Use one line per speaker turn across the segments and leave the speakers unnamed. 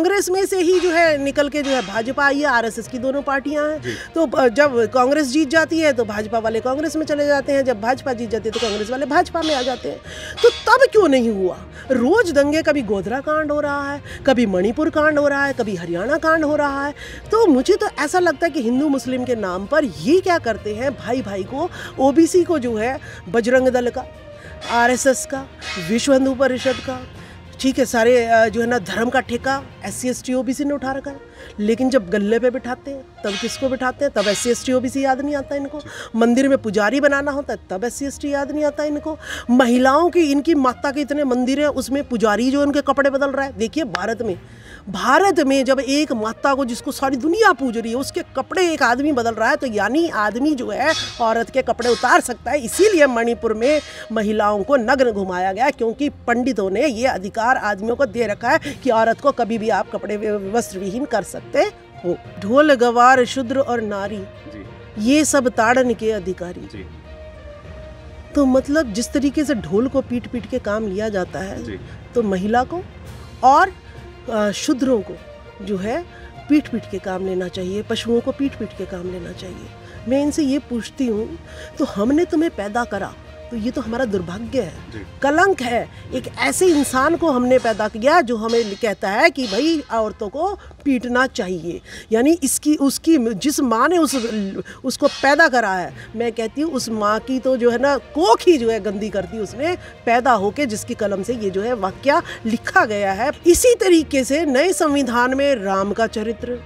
कांग्रेस में से ही जो है निकल के जो है भाजपा आई है, आरएसएस की दोनों पार्टियां हैं। तो जब कांग्रेस जीत जाती है तो भाजपा वाले कांग्रेस में चले जाते हैं, जब भाजपा जीत जाती है तो कांग्रेस वाले भाजपा में आ जाते हैं। तो तब क्यों नहीं हुआ? रोज दंगे, कभी गोधरा कांड हो रहा है, कभी मणिपुर कांड हो रहा है, कभी हरियाणा कांड हो रहा है। तो मुझे तो ऐसा लगता है कि हिंदू मुस्लिम के नाम पर ये क्या करते हैं, भाई भाई को, ओबीसी को जो है बजरंग दल का, आरएसएस का, विश्व हिंदू परिषद का, ठीक है, सारे जो है ना धर्म का ठेका SC ST OBC ने उठा रखा है। लेकिन जब गले पे बिठाते हैं तब किसको बिठाते हैं? तब SC ST OBC याद नहीं आता इनको। मंदिर में पुजारी बनाना होता है तब SC ST याद नहीं आता इनको। महिलाओं की, इनकी माता के इतने मंदिर हैं, उसमें पुजारी जो उनके कपड़े बदल रहा है। देखिए भारत में जब एक माता को, जिसको सारी दुनिया पूज रही है, उसके कपड़े एक आदमी बदल रहा है, तो यानी आदमी जो है औरत के कपड़े उतार सकता है। इसीलिए मणिपुर में महिलाओं को नग्न घुमाया गया, क्योंकि पंडितों ने ये अधिकार आदमियों को दे रखा है कि औरत को कभी भी आप कपड़े वस्त्र विहीन कर सकते हो। ढोल गवार शूद्र और नारी, ये सब ताड़न के अधिकारी। तो मतलब जिस तरीके से ढोल को पीट पीट के काम लिया जाता है, तो महिला को और शूद्रों को जो है पीट पीट के काम लेना चाहिए, पशुओं को पीट पीट के काम लेना चाहिए। मैं इनसे ये पूछती हूँ, तो हमने तुम्हें पैदा करा, तो ये तो हमारा दुर्भाग्य है, कलंक है। एक ऐसे इंसान को हमने पैदा किया जो हमें कहता है कि भाई औरतों को पीटना चाहिए। यानी उसकी जिस माँ ने उसको पैदा करा है, मैं कहती हूँ उस माँ की तो जो है ना कोख ही जो है गंदी करती उसने पैदा होके, जिसकी कलम से ये जो है वाक्या लिखा गया है। इसी तरीके से नए संविधान में राम का चरित्र,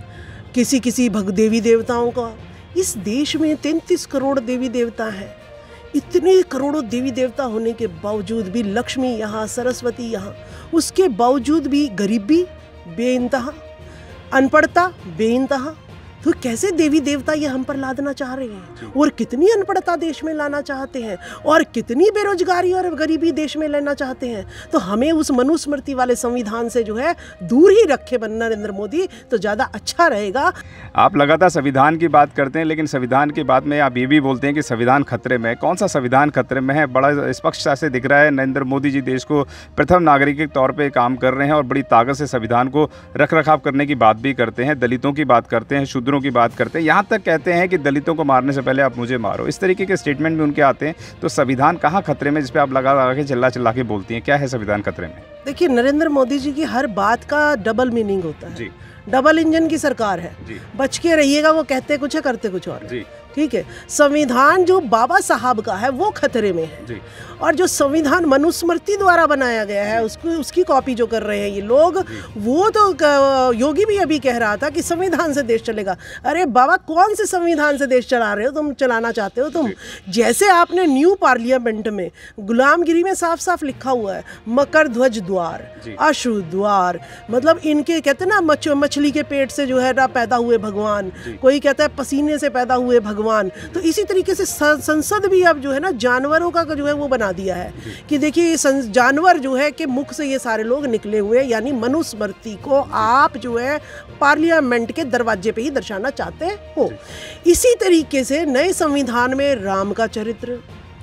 किसी देवी देवताओं का, इस देश में 33 करोड़ देवी देवता हैं। इतने करोड़ों देवी देवता होने के बावजूद भी लक्ष्मी यहाँ, सरस्वती यहाँ, उसके बावजूद भी गरीबी बेइंतहा, अनपढ़ता बेइंतहा। तो कैसे देवी देवता ये हम पर लादना चाह रहे हैं, और कितनी अनपढ़ता देश में लाना चाहते हैं, और कितनी बेरोजगारी और गरीबी देश में लेना चाहते हैं। तो हमें उस मनुस्मृति वाले संविधान से जो है दूर ही रखे नरेंद्र मोदी, तो ज़्यादा अच्छा रहेगा।
आप लगातार संविधान की बात करते हैं, लेकिन संविधान की बात में आप ये भी बोलते हैं कि संविधान खतरे में है। कौन सा संविधान खतरे में है? बड़ा स्पष्टता से दिख रहा है, नरेंद्र मोदी जी देश को प्रथम नागरिक के तौर पर काम कर रहे हैं और बड़ी ताकत से संविधान को रख रखाव करने की बात भी करते हैं, दलितों की बात करते हैं, शूद्रों की बात करते हैं, यहाँ तक कहते हैं कि दलितों को मारने से पहले आप मुझे मारो। इस तरीके के स्टेटमेंट भी उनके आते हैं। तो संविधान कहाँ खतरे में, जिस पे आप लगा के चिल्ला के बोलती हैं? क्या है संविधान खतरे में?
देखिए, नरेंद्र मोदी जी की हर बात का डबल मीनिंग होता है। डबल इंजन की सरकार है, बच के रहिएगा। वो कहते कुछ है, करते कुछ और। ठीक है, संविधान जो बाबा साहब का है वो खतरे में है, और जो संविधान मनुस्मृति द्वारा बनाया गया है उसकी कॉपी जो कर रहे हैं ये लोग, वो तो योगी भी अभी कह रहा था कि संविधान से देश चलेगा। अरे बाबा, कौन से संविधान से देश चला रहे हो तुम, चलाना चाहते हो तुम? जैसे आपने न्यू पार्लियामेंट में गुलामगिरी में साफ साफ लिखा हुआ है, मकर ध्वज द्वार, अश्रु द्वार, मतलब इनके कहते ना मछली के पेट से जो है ना पैदा हुए भगवान, कोई कहता है पसीने से पैदा हुए भगवान। तो इसी तरीके से संसद भी अब जो है ना जानवरों का जो है वो बना दिया है कि देखिए जानवर जो है कि मुख से ये सारे लोग निकले हुए, यानी मनुस्मृति को आप जो है पार्लियामेंट के दरवाजे पे ही दर्शाना चाहते हो। इसी तरीके से नए संविधान में राम का चरित्र,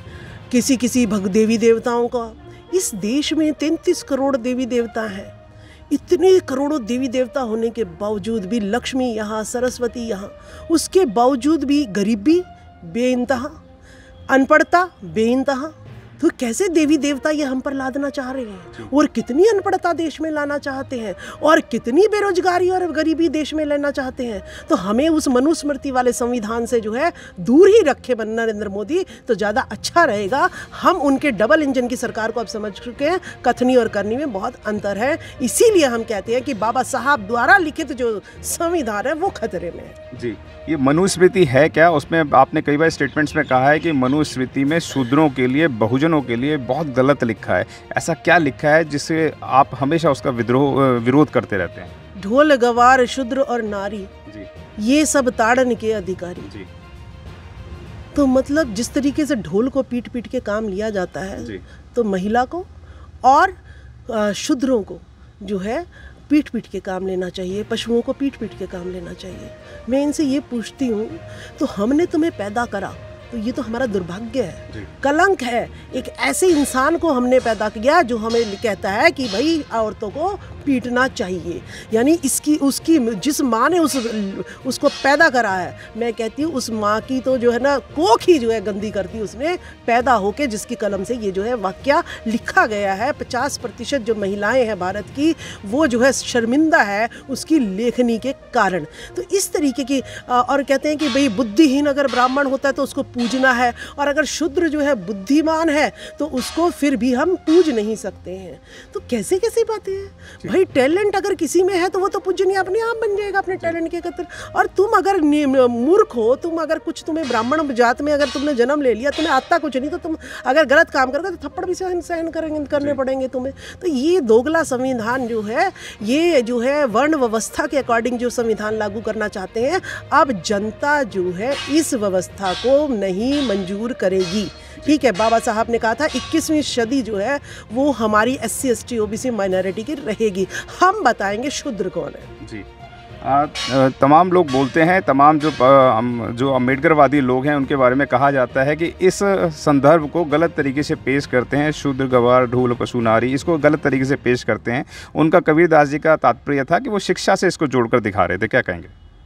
किसी देवी देवताओं का, इस देश में 33 करोड़ देवी देवता हैं। इतने करोड़ों देवी देवता होने के बावजूद भी लक्ष्मी यहाँ, सरस्वती यहाँ, उसके बावजूद भी गरीबी बेइंतहा, अनपढ़ता बेइंतहा। तो कैसे देवी देवता ये हम पर लादना चाह रहे हैं, और कितनी अनपढ़ता देश में लाना चाहते हैं, और कितनी बेरोजगारी और गरीबी देश में लेना चाहते हैं। तो हमें उस मनुस्मृति वाले संविधान से जो है दूर ही रखे नरेंद्र मोदी, तो ज़्यादा अच्छा रहेगा। हम उनके डबल इंजन की सरकार को अब समझ चुके हैं, कथनी और करनी में बहुत अंतर है। इसीलिए हम कहते हैं कि बाबा साहब द्वारा लिखित जो संविधान है वो खतरे में है।
जी, ये मनुस्मृति है क्या? उसमें आपने कई बार स्टेटमेंट्स में कहा है कि मनुस्मृति में शूद्रों के लिए, बहुजनों के लिए बहुत गलत लिखा है। ऐसा क्या लिखा है जिससे आप हमेशा उसका विरोध करते रहते हैं?
ढोल गवार शूद्र और नारी, ये सब ताड़न के अधिकारी। तो मतलब जिस तरीके से ढोल को पीट पीट के काम लिया जाता है, तो महिला को और शूद्रों को जो है पीट पीट के काम लेना चाहिए, पशुओं को पीट पीट के काम लेना चाहिए। मैं इनसे ये पूछती हूँ, तो हमने तुम्हें पैदा करा, तो ये तो हमारा दुर्भाग्य है, कलंक है। एक ऐसे इंसान को हमने पैदा किया जो हमें कहता है कि भाई औरतों को पीटना चाहिए। यानी उसकी जिस माँ ने उसको पैदा करा है, मैं कहती हूँ उस माँ की तो जो है ना कोख ही जो है गंदी करती उसने पैदा होके, जिसकी कलम से ये जो है वाक्या लिखा गया है। 50% जो महिलाएं हैं भारत की, वो जो है शर्मिंदा है उसकी लेखनी के कारण। तो इस तरीके की और कहते हैं कि भाई बुद्धिहीन अगर ब्राह्मण होता है तो उसको पूजना है, और अगर शूद्र जो है बुद्धिमान है तो उसको फिर भी हम पूज नहीं सकते हैं। तो कैसे कैसी बातें हैं भाई। टैलेंट अगर किसी में है तो वो तो पूजनीय अपने आप बन जाएगा अपने टैलेंट के खातिर। और तुम अगर मूर्ख हो, तुम अगर कुछ, तुम्हें ब्राह्मण जात में अगर तुमने जन्म ले लिया, तुम्हें आता कुछ नहीं, तो तुम अगर गलत काम करोगे तो थप्पड़ भी सहन करने पड़ेंगे तुम्हें। तो ये दोगला संविधान जो है, ये जो है वर्ण व्यवस्था के अकॉर्डिंग जो संविधान लागू करना चाहते हैं, अब जनता जो है इस व्यवस्था को नहीं मंजूर करेगी। ठीक है, बाबा साहब ने कहा था 21वीं सदी जो है वो हमारी SC ST OBC माइनॉरिटी की रहेगी। हम बताएंगे शूद्र कौन है। जी,
तमाम लोग बोलते हैं, तमाम जो अम्बेडकरवादी लोग हैं उनके बारे में कहा जाता है कि इस संदर्भ को गलत तरीके से पेश करते हैं। शूद्र गवार ढूल पशु नारी, इसको गलत तरीके से पेश करते हैं। उनका कबीरदास जी का तात्पर्य था कि वो शिक्षा से इसको जोड़कर दिखा रहे थे। क्या कहेंगे?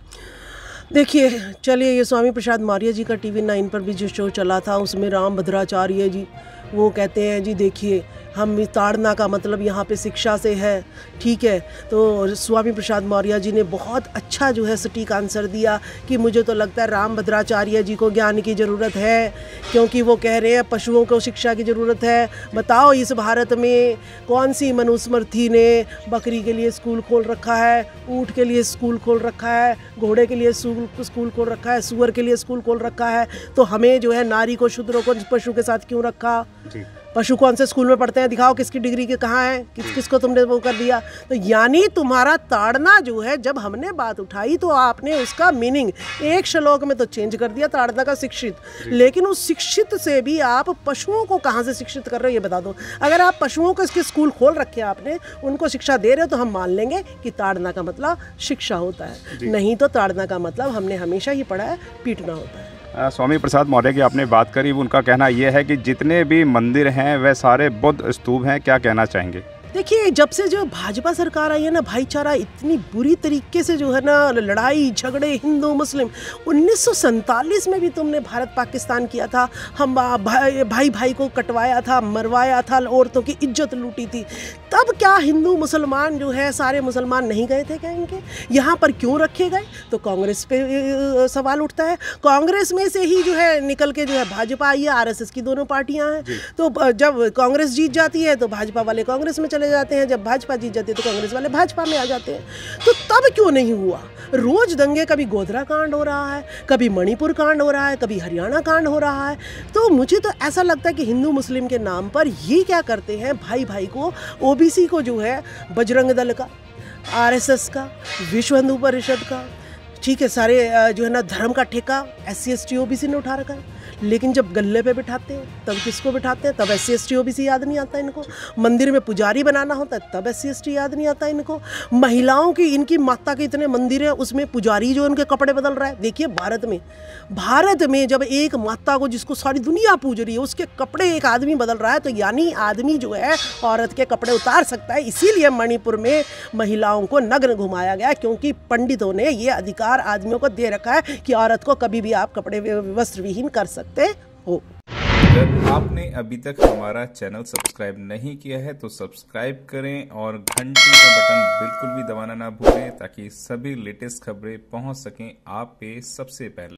देखिए, चलिए, ये स्वामी प्रसाद मौर्य जी का TV 9 पर भी जो शो चला था, उसमें राम भद्राचार्य जी वो कहते हैं जी देखिए हम ताड़ना का मतलब यहाँ पे शिक्षा से है। ठीक है, तो स्वामी प्रसाद मौर्य जी ने बहुत अच्छा जो है सटीक आंसर दिया कि मुझे तो लगता है राम भद्राचार्य जी को ज्ञान की ज़रूरत है, क्योंकि वो कह रहे हैं पशुओं को शिक्षा की ज़रूरत है। बताओ इस भारत में कौन सी मनुस्मृति ने बकरी के लिए स्कूल खोल रखा है, ऊँट के लिए स्कूल खोल रखा है, घोड़े के लिए स्कूल खोल रखा है, सुअर के लिए स्कूल खोल रखा है। तो हमें जो है नारी को, शूद्रों को पशु के साथ क्यों रखा? पशु कौन से स्कूल में पढ़ते हैं? दिखाओ किसकी डिग्री के कहाँ है, किसको तुमने वो कर दिया। तो यानी तुम्हारा ताड़ना जो है, जब हमने बात उठाई तो आपने उसका मीनिंग एक श्लोक में तो चेंज कर दिया, ताड़ना का शिक्षित। लेकिन उस शिक्षित से भी आप पशुओं को कहाँ से शिक्षित कर रहे हो ये बता दो। अगर आप पशुओं को इसके स्कूल खोल रखे हैं, आपने उनको शिक्षा दे रहे हो, तो हम मान लेंगे कि ताड़ना का मतलब शिक्षा होता है। नहीं तो ताड़ना का मतलब हमने हमेशा ही पढ़ा है, पीटना होता है।
स्वामी प्रसाद मौर्य की आपने बात करी, उनका कहना यह है कि जितने भी मंदिर हैं वह सारे बुद्ध स्तूप हैं। क्या कहना चाहेंगे?
देखिए, जब से जो भाजपा सरकार आई है ना, भाईचारा इतनी बुरी तरीके से जो है ना, लड़ाई झगड़े हिंदू मुस्लिम। 1947 में भी तुमने भारत पाकिस्तान किया था, हम भाई को कटवाया था, मरवाया था, औरतों की इज्जत लूटी थी। तब क्या हिंदू मुसलमान जो है सारे मुसलमान नहीं गए थे क्या इनके? यहाँ पर क्यों रखे गए? तो कांग्रेस पे सवाल उठता है। कांग्रेस में से ही जो है निकल के जो है भाजपा आई है, RSS की दोनों पार्टियाँ हैं। तो जब कांग्रेस जीत जाती है तो भाजपा वाले कांग्रेस में चले जाते हैं, जब भाजपा जीत जाती है तो कांग्रेस वाले भाजपा में आ जाते हैं। तो तब क्यों नहीं हुआ? रोज दंगे, कभी गोधरा कांड हो रहा है, कभी मणिपुर कांड हो रहा है, कभी हरियाणा कांड हो रहा है। तो मुझे तो ऐसा लगता है कि हिंदू मुस्लिम के नाम पर ये क्या करते हैं, भाई को, OBC को जो है बजरंग दल का, RSS का, विश्व हिंदू परिषद का, ठीक है, सारे जो है ना धर्म का ठेका SC ST OBC ने उठा रखा है। लेकिन जब गले पे बिठाते हैं तब किसको बिठाते हैं? तब SC ST OBC याद नहीं आता इनको। मंदिर में पुजारी बनाना होता है तब SC ST याद नहीं आता इनको। महिलाओं की, इनकी माता के इतने मंदिर हैं, उसमें पुजारी जो उनके कपड़े बदल रहा है। देखिए, भारत में जब एक माता को, जिसको सारी दुनिया पूज रही है, उसके कपड़े एक आदमी बदल रहा है, तो यानी आदमी जो है औरत के कपड़े उतार सकता है। इसीलिए मणिपुर में महिलाओं को नग्न घुमाया गया, क्योंकि पंडितों ने ये अधिकार आदमियों को दे रखा है कि औरत को कभी भी आप कपड़े वस्त्र विहीन कर सकते हो।
अगर आपने अभी तक हमारा चैनल सब्सक्राइब नहीं किया है तो सब्सक्राइब करें और घंटी का बटन बिल्कुल भी दबाना ना भूलें, ताकि सभी लेटेस्ट खबरें पहुंच सकें आप पे सबसे पहले।